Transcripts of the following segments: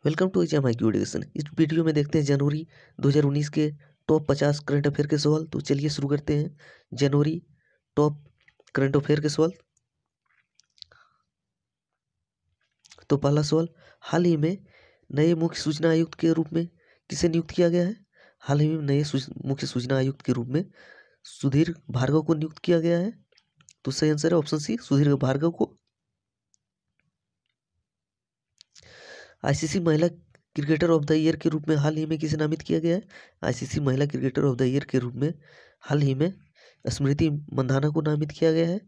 Welcome to exam IQ education. इस video में देखते हैं जनवरी 2019 के टॉप 50 करंट अफेयर के सवाल। तो चलिए शुरू करते हैं जनवरी टॉप करंट अफेयर के सवाल। तो पहला सवाल, हाल ही में नए मुख्य सूचना आयुक्त के रूप में किसे नियुक्त किया गया है? हाल ही में नए मुख्य सूचना आयुक्त के रूप में सुधीर भार्गव को नियुक्त किया गया है। तो सही आंसर है ऑप्शन सी, सुधीर भार्गव को। ICC महिला क्रिकेटर ऑफ द ईयर के रूप में हाल ही में किसे नामित किया गया है? ICC महिला क्रिकेटर ऑफ द ईयर के रूप में हाल ही में स्मृति मंधाना को नामित किया गया है।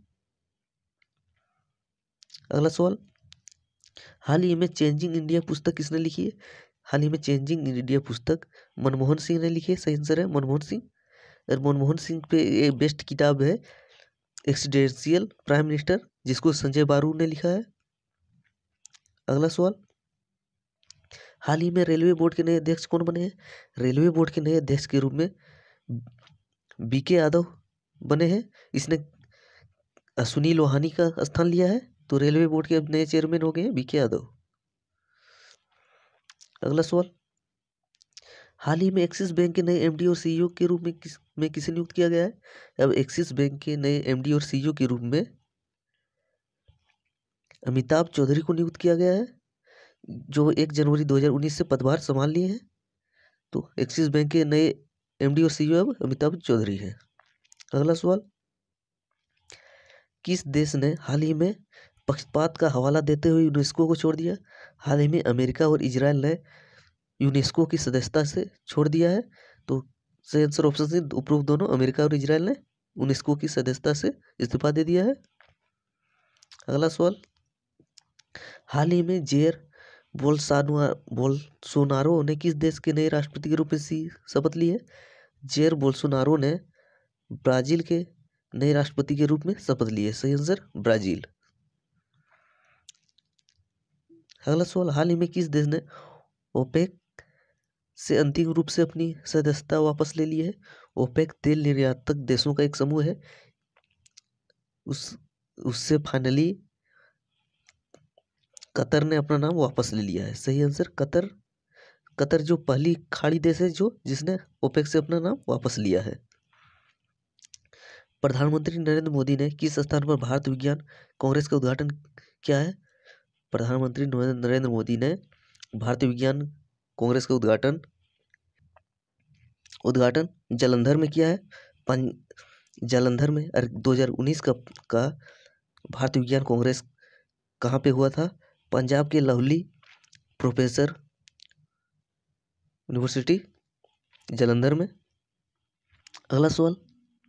अगला सवाल, हाल ही में चेंजिंग इंडिया पुस्तक किसने लिखी है? हाल ही में चेंजिंग इंडिया पुस्तक मनमोहन सिंह ने लिखी है। सही आंसर है मनमोहन सिंह। और मनमोहन सिंह पे ये बेस्ट किताब है एक्सीडेंशियल प्राइम मिनिस्टर, जिसको संजय बारू ने लिखा है। अगला सवाल, हाल ही में रेलवे बोर्ड के नए अध्यक्ष कौन बने हैं? रेलवे बोर्ड के नए अध्यक्ष के रूप में BK यादव बने हैं। इसने सुनील लोहानी का स्थान लिया है। तो रेलवे बोर्ड के अब नए चेयरमैन हो गए हैं BK यादव। अगला सवाल, हाल ही में एक्सिस बैंक के नए MD और CEO के रूप में किसे नियुक्त किया गया है? अब एक्सिस बैंक के नए MD और CEO के रूप में अमिताभ चौधरी को नियुक्त किया गया है, जो 1 जनवरी 2019 से पदभार संभाल लिए हैं। तो एक्सिस बैंक के नए MD और CEO अब अमिताभ चौधरी हैं। अगला सवाल, किस देश ने हाल ही में पक्षपात का हवाला देते हुए यूनेस्को को छोड़ दिया? हाल ही में अमेरिका और इजराइल ने यूनेस्को की सदस्यता से छोड़ दिया है। तो सही आंसर ऑप्शन सी, उपरोक्त दोनों अमेरिका और इजराइल ने यूनेस्को की सदस्यता से इस्तीफा दे दिया है। अगला सवाल, हाल ही में जेयर बोल्सोनारो ने किस देश के नए राष्ट्रपति के रूप में शपथ ली है? जेयर बोल्सोनारो ने ब्राजील के नए राष्ट्रपति के रूप में शपथ ली है। सही आंसर ब्राजील। अगला सवाल, हाल ही में किस देश ने ओपेक से अंतिम रूप से अपनी सदस्यता वापस ले ली है? ओपेक तेल निर्यातक देशों का एक समूह है। उससे फाइनली कतर ने अपना नाम वापस ले लिया है। सही आंसर कतर जो पहली खाड़ी देश है जिसने ओपेक से अपना नाम वापस लिया है। प्रधानमंत्री नरेंद्र मोदी ने किस स्थान पर भारत विज्ञान कांग्रेस का उद्घाटन किया है? प्रधानमंत्री नरेंद्र मोदी ने भारतीय विज्ञान कांग्रेस का उद्घाटन जालंधर में किया है। जालंधर में 2019 का भारतीय विज्ञान कांग्रेस कहाँ पे हुआ था? पंजाब के लवली प्रोफेसर यूनिवर्सिटी जालंधर में। अगला सवाल,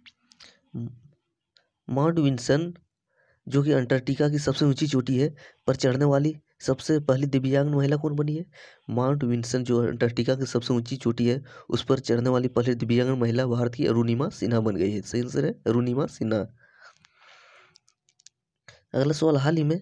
माउंट विंसन जो कि अंटार्कटिका की सबसे ऊंची चोटी है पर चढ़ने वाली सबसे पहली दिव्यांग महिला कौन बनी है? माउंट विंसन जो अंटार्कटिका की सबसे ऊंची चोटी है उस पर चढ़ने वाली पहली दिव्यांग महिला भारत की अरुणिमा सिन्हा बन गई है। सही आंसर है अरुणिमा सिन्हा। अगला सवाल, हाल ही में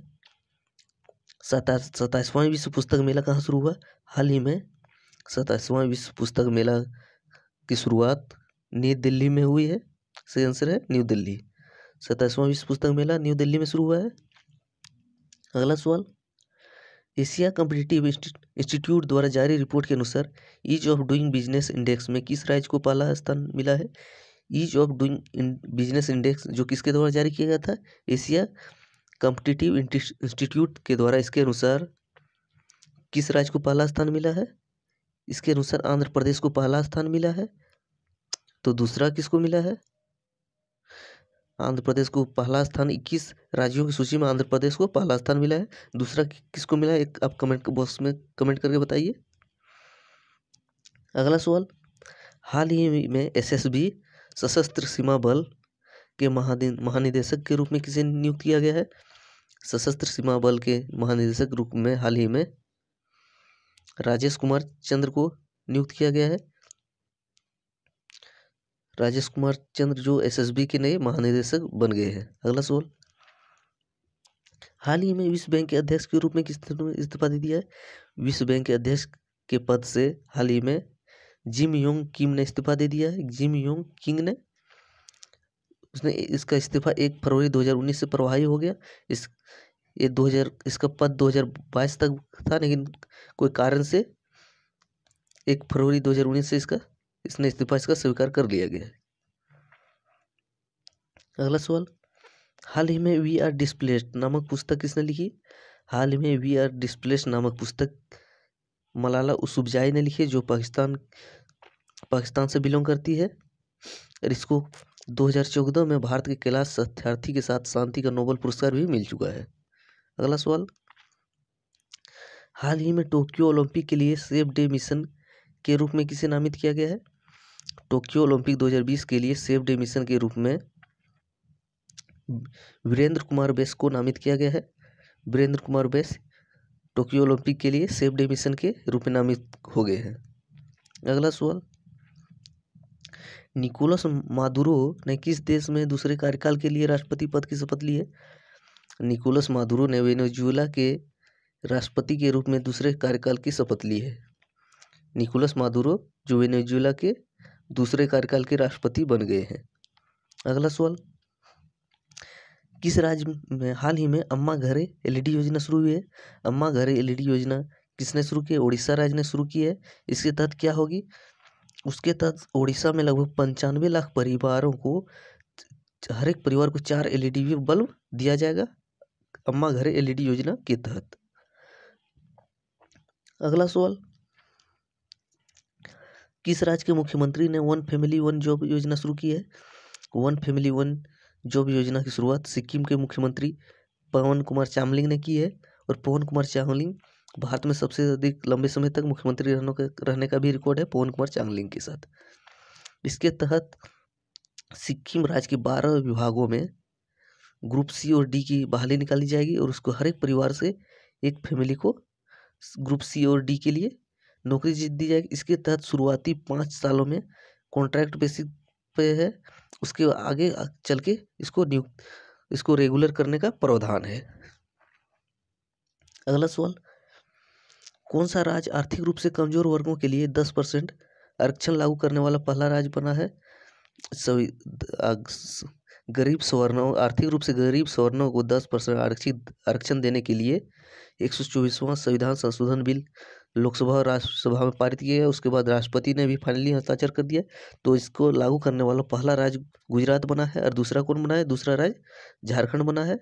27वां विश्व पुस्तक मेला कहाँ शुरू हुआ? हाल ही में 27वां विश्व पुस्तक मेला की शुरुआत नई दिल्ली में हुई है। सही आंसर है न्यू दिल्ली। 27वां विश्व पुस्तक मेला न्यू दिल्ली में शुरू हुआ है। अगला सवाल, एशिया कॉम्पिटिटिव इंस्टीट्यूट द्वारा जारी रिपोर्ट के अनुसार ease of doing business index में किस राज्य को पहला स्थान मिला है? Ease of doing business index जो किसके द्वारा जारी किया गया था? एशिया कॉम्पिटिटिव इंस्टीट्यूट के द्वारा। इसके अनुसार किस राज्य को पहला स्थान मिला है? इसके अनुसार आंध्र प्रदेश को पहला स्थान मिला है। तो दूसरा किसको मिला है? आंध्र प्रदेश को पहला स्थान, 21 राज्यों की सूची में आंध्र प्रदेश को पहला स्थान मिला है। दूसरा किसको मिला है एक आप कमेंट बॉक्स में कमेंट करके बताइए। अगला सवाल, हाल ही में SSB सशस्त्र सीमा बल के महानिदेशक के रूप में किसे नियुक्त किया गया है? सशस्त्र सीमा बल के महानिदेशक रूप में हाल ही में राजेश कुमार चंद्र को नियुक्त किया गया है। राजेश कुमार चंद्र जो SSB के नए महानिदेशक बन गए हैं। अगला सवाल, हाल ही में विश्व बैंक के अध्यक्ष के रूप में किसने इस्तीफा दे दिया है? विश्व बैंक के अध्यक्ष के पद से हाल ही में जिम योंग किम ने इस्तीफा दे दिया है। जिम योंग किंग ने उसने इसका इस्तीफा 1 फरवरी 2019 से प्रभावी हो गया। ये 2000 इसका पद 2022 तक था, लेकिन कोई कारण से 1 फरवरी 2019 से इसने इस्तीफा इसका स्वीकार कर लिया गया है। अगला सवाल, हाल ही में वी आर डिस्प्लेस्ड नामक पुस्तक किसने लिखी? हाल ही में वी आर डिस्प्लेस्ड नामक पुस्तक मलाला यूसुफजई ने लिखी है, जो पाकिस्तान से बिलोंग करती है। और इसको 2014 में भारत के कैलाश सत्यार्थी के साथ शांति का नोबेल पुरस्कार भी मिल चुका है। अगला सवाल, हाल ही में टोक्यो ओलंपिक के लिए सेफ डे मिशन के रूप में किसे नामित किया गया है? टोक्यो ओलंपिक 2020 के लिए सेफ डे मिशन के रूप में वीरेंद्र कुमार बैस को नामित किया गया है। वीरेंद्र कुमार बैस टोक्यो ओलंपिक के लिए सेफ डे मिशन के रूप में नामित हो गए हैं। अगला सवाल, निकोलस मादुरो ने किस देश में दूसरे कार्यकाल के लिए राष्ट्रपति पद की शपथ ली है? निकोलस मादुरो ने वेनेजुएला के राष्ट्रपति के रूप में दूसरे कार्यकाल की शपथ ली है। निकोलस मादुरो जो वेनेजुएला के दूसरे कार्यकाल के राष्ट्रपति बन गए हैं। अगला सवाल, किस राज्य में हाल ही में अम्मा घरे एलईडी योजना शुरू हुई है? अम्मा घरे एलईडी योजना किसने शुरू की है? उड़ीसा राज्य ने शुरू की है। इसके तहत क्या होगी? उसके तहत उड़ीसा में लगभग 95 लाख परिवारों को, हर एक परिवार को 4 एलईडी बल्ब दिया जाएगा अम्मा घरे एलईडी योजना के तहत। अगला सवाल, किस राज्य के मुख्यमंत्री ने वन फैमिली वन जॉब योजना शुरू की है? वन फैमिली वन जॉब योजना की शुरुआत सिक्किम के मुख्यमंत्री पवन कुमार चामलिंग ने की है। और पवन कुमार चामलिंग भारत में सबसे अधिक लंबे समय तक मुख्यमंत्री रहने का भी रिकॉर्ड है पवन कुमार चामलिंग के साथ। इसके तहत सिक्किम राज्य के 12 विभागों में ग्रुप सी और डी की बहाली निकाली जाएगी और उसको हर एक परिवार से एक फैमिली को ग्रुप सी और डी के लिए नौकरी दी जाएगी। इसके तहत शुरुआती 5 सालों में कॉन्ट्रैक्ट बेसिस पे है, उसके आगे चल के इसको रेगुलर करने का प्रावधान है। अगला सवाल, कौन सा राज्य आर्थिक रूप से कमजोर वर्गों के लिए 10% आरक्षण लागू करने वाला पहला राज्य बना है? गरीब सवर्णों आर्थिक रूप से गरीब सवर्णों को 10% आरक्षण देने के लिए 124वां संविधान संशोधन बिल लोकसभा और राज्यसभा में पारित किया गया। उसके बाद राष्ट्रपति ने भी फाइनली हस्ताक्षर कर दिया। तो इसको लागू करने वाला पहला राज्य गुजरात बना है। और दूसरा कौन बना है? दूसरा राज्य झारखंड बना है।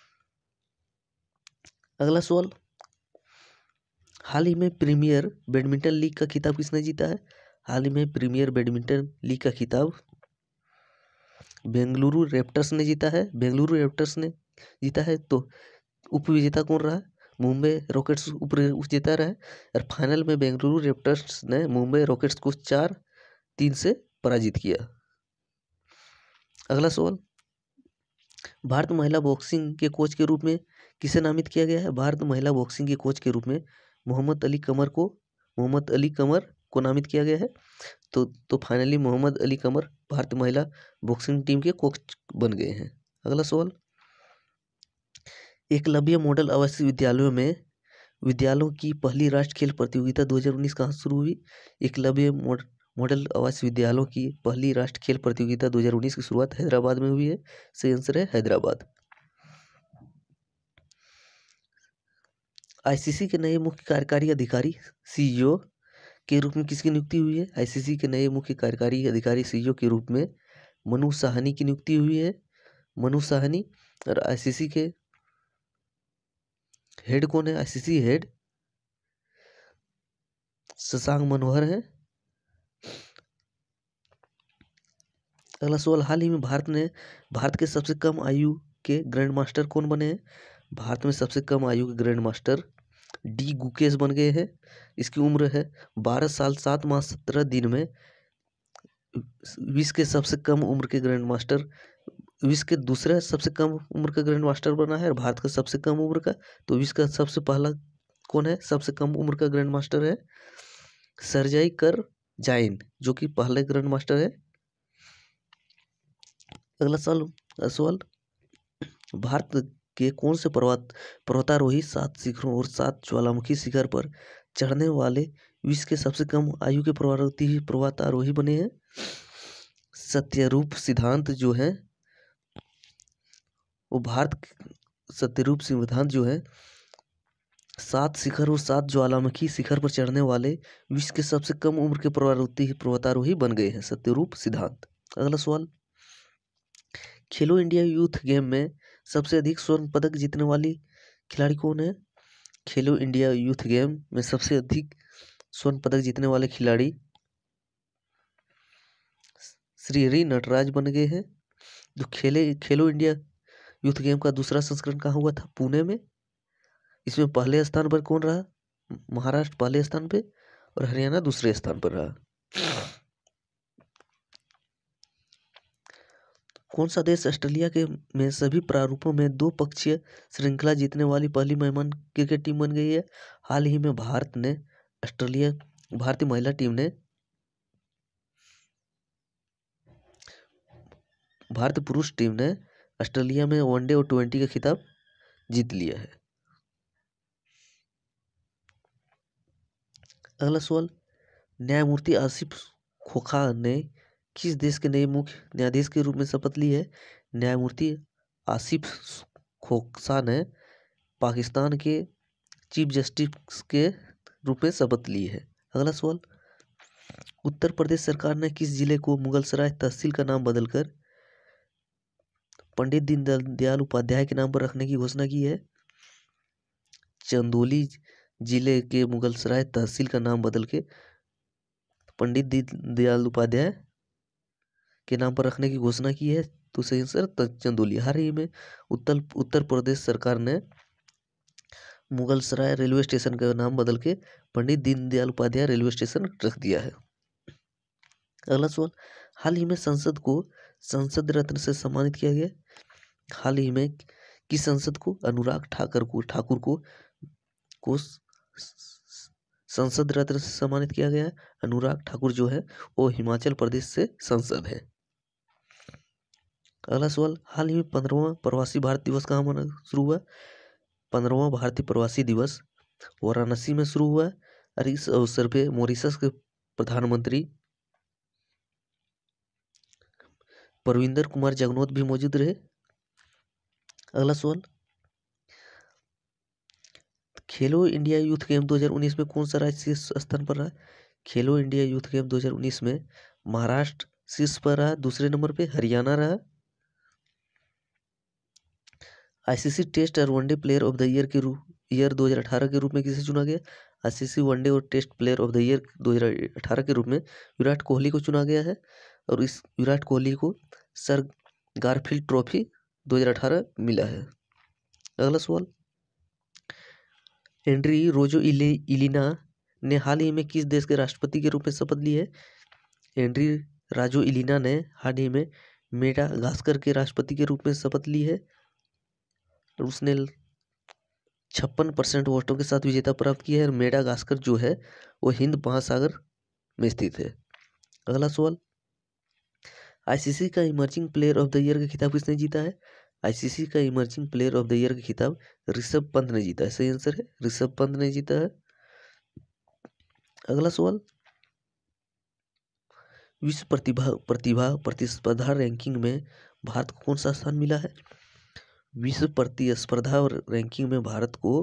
अगला सवाल, हाल ही में प्रीमियर बैडमिंटन लीग का खिताब किसने जीता है? हाल ही में प्रीमियर बैडमिंटन लीग का खिताब बेंगलुरु रैप्टर्स ने जीता है। बेंगलुरु रैप्टर्स ने जीता है। तो उप विजेता कौन रहा? मुंबई रॉकेट्स उप विजेता रहा है। और फाइनल में बेंगलुरु रैप्टर्स ने मुंबई रॉकेट्स को 4-3 से पराजित किया। अगला सवाल, भारत महिला बॉक्सिंग के कोच के रूप में किसे नामित किया गया है? भारत महिला बॉक्सिंग के कोच के रूप में मोहम्मद अली कमर को नामित किया गया है। तो फाइनली मोहम्मद अली कमर भारत महिला बॉक्सिंग टीम के कोच बन गए हैं। अगला सवाल, एकलव्य मॉडल आवासीय विद्यालयों की पहली राष्ट्रीय खेल प्रतियोगिता 2019 कहाँ शुरू हुई? एकलव्य मॉडल आवासीय विद्यालयों की पहली राष्ट्रीय खेल प्रतियोगिता 2019 की शुरुआत हैदराबाद में हुई है। सही आंसर है हैदराबाद। आईसीसी के नए मुख्य कार्यकारी अधिकारी सीईओ के रूप में किसकी नियुक्ति हुई है? आईसीसी के नए मुख्य कार्यकारी अधिकारी सीईओ के रूप में मनु साहनी की नियुक्ति हुई है। मनु साहनी। और आईसीसी के हेड कौन है? आईसीसी हेड शशांक मनोहर है। अगला सवाल, हाल ही में भारत के सबसे कम आयु के ग्रैंड मास्टर कौन बने हैं? भारत में सबसे कम आयु के ग्रैंड मास्टर डी गुकेश बन गए हैं। इसकी उम्र है 12 साल 7 माह 17 दिन में। विश्व के सबसे कम उम्र के ग्रैंड मास्टर, विश्व के दूसरा सबसे कम उम्र का ग्रैंड मास्टर बना है। और भारत का सबसे कम उम्र का, तो विश्व का सबसे पहला कौन है? सबसे कम उम्र का ग्रैंड मास्टर है सर्जाई कर जाइन, जो कि पहले ग्रैंड मास्टर है। अगला सवाल, भारत के कौन से पर्वतारोही 7 शिखरों और 7 ज्वालामुखी शिखर पर चढ़ने वाले विश्व के सबसे कम आयु के पर्वतारोही बने हैं? सत्यरूप सिद्धांत जो है वो भारत सत्यरूप सिद्धांत जो है 7 शिखर और 7 ज्वालामुखी शिखर पर चढ़ने वाले विश्व के सबसे कम उम्र के पर्वतारोही बन गए हैं सत्यरूप सिद्धांत। अगला सवाल, खेलो इंडिया यूथ गेम में सबसे अधिक स्वर्ण पदक जीतने वाली खिलाड़ी कौन है? खेलो इंडिया यूथ गेम में सबसे अधिक स्वर्ण पदक जीतने वाले खिलाड़ी श्री हरि नटराज बन गए हैं। जो खेलो इंडिया यूथ गेम का दूसरा संस्करण कहाँ हुआ था? पुणे में। इसमें पहले स्थान पर कौन रहा? महाराष्ट्र पहले स्थान पे और हरियाणा दूसरे स्थान पर रहा। कौन सा देश ऑस्ट्रेलिया के में सभी प्रारूपों में 2 पक्षीय श्रृंखला जीतने वाली पहली महिला क्रिकेट टीम बन गई है? हाल ही में भारतीय महिला टीम ने भारतीय पुरुष टीम ने ऑस्ट्रेलिया में वनडे और T20 का खिताब जीत लिया है। अगला सवाल, न्यायमूर्ति आसिफ खोखा ने किस देश के नए मुख्य न्यायाधीश के रूप में शपथ ली है? न्यायमूर्ति आसिफ खोखा ने पाकिस्तान के चीफ जस्टिस के रूप में शपथ ली है। अगला सवाल, उत्तर प्रदेश सरकार ने किस जिले को मुगलसराय तहसील का नाम बदलकर पंडित दीनदयाल उपाध्याय के नाम पर रखने की घोषणा की है? चंदौली जिले के मुगलसराय तहसील का नाम बदल के पंडित दीनदयाल उपाध्याय के नाम पर रखने की घोषणा की है। तो सही आंसर चंदौली। हाल ही में उत्तर प्रदेश सरकार ने मुगलसराय रेलवे स्टेशन का नाम बदल के पंडित दीनदयाल उपाध्याय रेलवे स्टेशन रख दिया है। अगला सवाल, हाल ही में संसद को संसद रत्न से सम्मानित किया गया। हाल ही में किस संसद को? अनुराग ठाकुर को संसद रत्न से सम्मानित किया गया है। अनुराग ठाकुर जो है वो हिमाचल प्रदेश से सांसद है। अगला सवाल, हाल ही में 15वां प्रवासी भारत दिवस कहाँ मना शुरू हुआ? 15वां भारतीय प्रवासी दिवस वाराणसी में शुरू हुआ और इस अवसर पे मॉरिशस के प्रधानमंत्री परविंदर कुमार जगनौत भी मौजूद रहे। अगला सवाल, खेलो इंडिया यूथ गेम 2019 में कौन सा राज्य शीर्ष स्थान पर रहा? खेलो इंडिया यूथ गेम 2019 में महाराष्ट्र शीर्ष पर रहा, दूसरे नंबर पे हरियाणा रहा। आईसीसी टेस्ट और one day player of the year 2018 के रूप में किसे चुना गया? आईसीसी वनडे और test player of the year 2018 के रूप में विराट कोहली को चुना गया है और इस विराट कोहली को सर गारफील्ड ट्रॉफी 2018 मिला है। अगला सवाल, हेनरी रोजो इलिना ने हाल ही में किस देश के राष्ट्रपति के रूप में शपथ ली है? हेनरी राजो इलिना ने हाल ही में मेडागास्कर के राष्ट्रपति के रूप में शपथ ली है और उसने 56% वोटों के साथ विजेता प्राप्त की है। मेडागास्कर जो है वो हिंद महासागर में स्थित है। अगला सवाल, आईसीसी का emerging player of the year का खिताब किसने जीता है? आईसीसी का emerging player of the year का खिताब ऋषभ पंत ने जीता है। सही आंसर है ऋषभ पंत ने जीता है। अगला सवाल, विश्व प्रतिस्पर्धा रैंकिंग में भारत को कौन सा स्थान मिला है? विश्व प्रतिस्पर्धा रैंकिंग में भारत को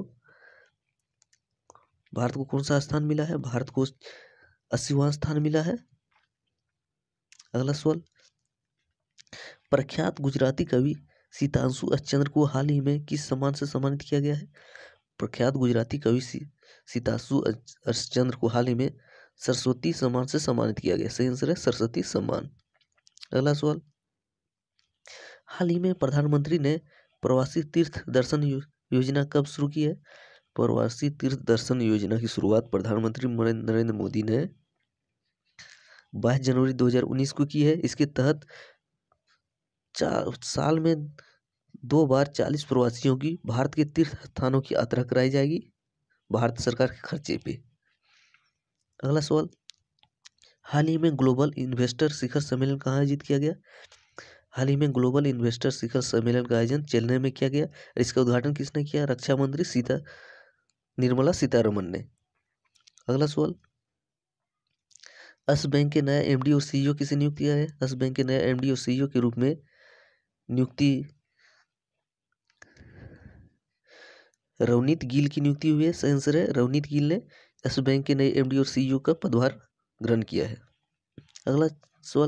कौन सा स्थान मिला है? भारत को 80वां स्थान मिला है। अगला सवाल, प्रख्यात गुजराती कवि सीतांशु अशचंद्र को हाल ही में किस सम्मान से सम्मानित किया गया है? प्रख्यात गुजराती कवि सीतांशु अशचंद्र को हाल ही में सरस्वती सम्मान से सम्मानित किया गया। सही आंसर है सरस्वती सम्मान। अगला सवाल, हाल ही में प्रधानमंत्री ने प्रवासी तीर्थ दर्शन योजना कब शुरू की है? प्रवासी तीर्थ दर्शन योजना की शुरुआत प्रधानमंत्री नरेंद्र मोदी ने 22 जनवरी 2019 को की है। इसके तहत साल में 2 बार 40 प्रवासियों की भारत के तीर्थ स्थानों की यात्रा कराई जाएगी भारत सरकार के खर्चे पे। अगला सवाल, हाल ही में ग्लोबल इन्वेस्टर शिखर सम्मेलन कहाँ आयोजित किया गया? हाल ही में ग्लोबल इन्वेस्टर शिखर सम्मेलन का आयोजन चेन्नई में किया गया। इसका उद्घाटन किसने किया? रक्षा मंत्री निर्मला सीतारमण ने। अगला सवाल, यस बैंक के नया एमडी और सीईओ किसे नियुक्त किया है? यस बैंक के नया एमडी और सीईओ के रूप में नियुक्ति रवनीत गिल की नियुक्ति हुई है। सही आंसर है रवनीत गिल ने यस बैंक के नए एमडी और सीईओ का पदभार ग्रहण किया है। अगला सवाल,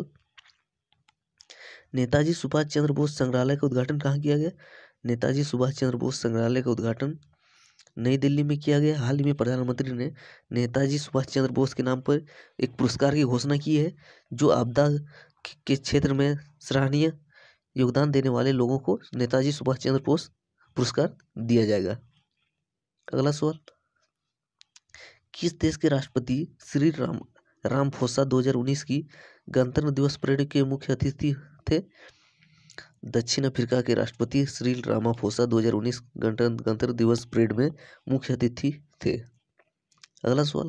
नेताजी सुभाष चंद्र बोस संग्रहालय का उद्घाटन कहाँ किया गया? नेताजी सुभाष चंद्र बोस संग्रहालय का उद्घाटन नई दिल्ली में किया गया। हाल ही में प्रधानमंत्री ने नेताजी सुभाष चंद्र बोस के नाम पर एक पुरस्कार की घोषणा की है, जो आपदा के क्षेत्र में सराहनीय योगदान देने वाले लोगों को नेताजी सुभाष चंद्र बोस पुरस्कार दिया जाएगा। अगला सवाल, किस देश के राष्ट्रपति श्री रामफोसा 2019 की गणतंत्र दिवस परेड के मुख्य अतिथि थे? दक्षिण अफ्रीका के राष्ट्रपति सिरिल रामाफोसा 2019 गणतंत्र दिवस परेड में मुख्य अतिथि थे। अगला सवाल,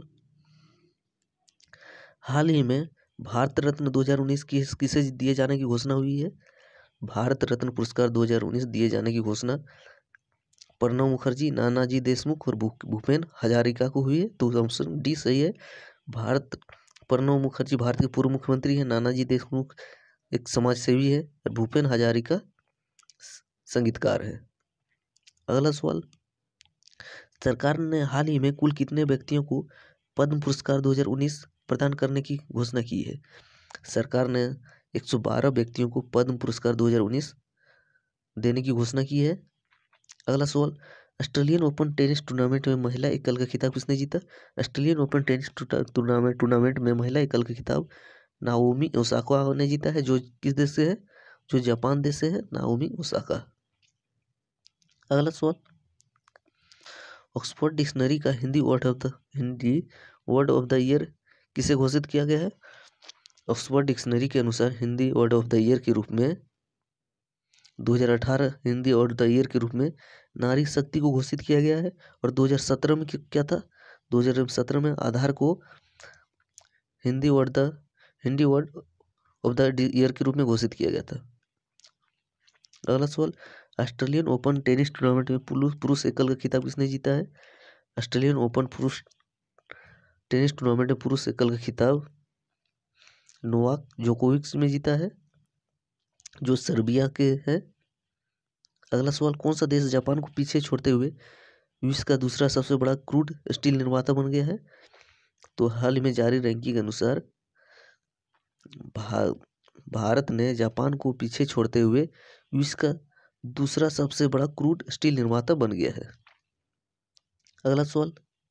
हाल ही में भारत रत्न 2019 किसे दिए जाने की घोषणा हुई है? भारत रत्न पुरस्कार 2019 दिए जाने की घोषणा प्रणब मुखर्जी, नानाजी देशमुख और भूपेन हजारिका को हुई है। तो ऑप्शन डी सही है। प्रणब मुखर्जी भारत के पूर्व मुख्यमंत्री हैं, नानाजी देशमुख एक समाज सेवी है और भूपेन हजारिका संगीतकार है। अगला सवाल, सरकार ने हाल ही में कुल कितने व्यक्तियों को पद्म पुरस्कार 2019 प्रदान करने की घोषणा की है? सरकार ने 112 व्यक्तियों को पद्म पुरस्कार 2019 देने की घोषणा की है। अगला सवाल, ऑस्ट्रेलियन ओपन टेनिस टूर्नामेंट में महिला एकल का खिताब किसने जीता? ऑस्ट्रेलियन ओपन टेनिस टूर्नामेंट में महिला एकल का खिताब नाओमी ओसाका ने जीता है। जो किस देश से है? जो जापान देश से है, नाओमी ओसाका। अगला सवाल, ऑक्सफोर्ड डिक्शनरी का Hindi word of the year किसे घोषित किया गया है? ऑक्सफोर्ड डिक्शनरी के अनुसार Hindi word of the year के रूप में 2018 Hindi word of the year के रूप में नारी शक्ति को घोषित किया गया है। और 2017 में क्या था? 2017 में आधार को Hindi word of the year के रूप में घोषित किया गया था। अगला सवाल, ऑस्ट्रेलियन ओपन टेनिस टूर्नामेंट में पुरुष एकल का खिताब किसने जीता है? ऑस्ट्रेलियन ओपन पुरुष टेनिस टूर्नामेंट में पुरुष एकल का खिताब नोवाक जोकोविच ने जीता है, जो सर्बिया के हैं। अगला सवाल, कौन सा देश जापान को पीछे छोड़ते हुए विश्व का दूसरा सबसे बड़ा क्रूड स्टील निर्माता बन गया है? तो हाल ही में जारी रैंकिंग के अनुसार भारत ने जापान को पीछे छोड़ते हुए विश्व का दूसरा सबसे बड़ा क्रूड स्टील निर्माता बन गया है। अगला सवाल,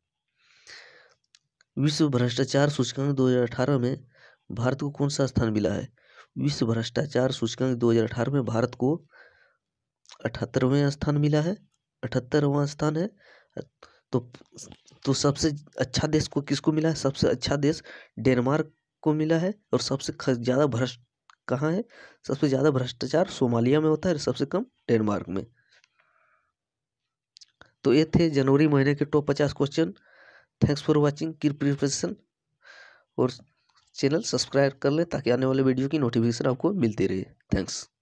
विश्व भ्रष्टाचार सूचकांक 2018 में भारत को कौन सा स्थान मिला है? विश्व भ्रष्टाचार सूचकांक 2018 में भारत को 78वां स्थान मिला है। 78वां स्थान है। तो सबसे अच्छा देश को किसको मिला है? सबसे अच्छा देश डेनमार्क को मिला है। और सबसे ज्यादा भ्रष्ट कहाँ है? सबसे ज्यादा भ्रष्टाचार सोमालिया में होता है, सबसे कम डेनमार्क में। तो ये थे जनवरी महीने के top 50 question. Thanks for watching, keep preparation और चैनल सब्सक्राइब कर ले ताकि आने वाले वीडियो की नोटिफिकेशन आपको मिलती रहे। थैंक्स।